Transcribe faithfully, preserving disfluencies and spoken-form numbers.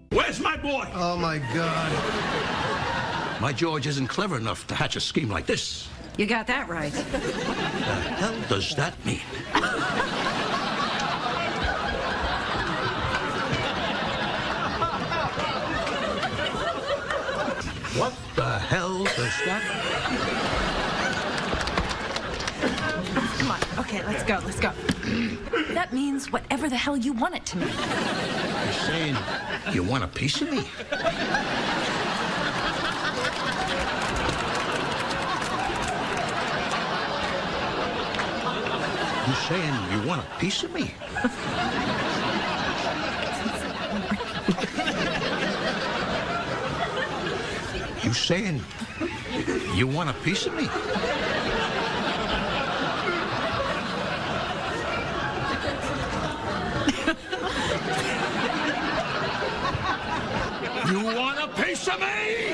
Where's my boy? Oh, my God. My George isn't clever enough to hatch a scheme like this. You got that right. What the hell does that mean? What the hell does that mean? Come on. Okay, let's go. Let's go. That means whatever the hell you want it to mean. You're saying you want a piece of me? You saying you want a piece of me? You saying you want a piece of me? You want a piece of me?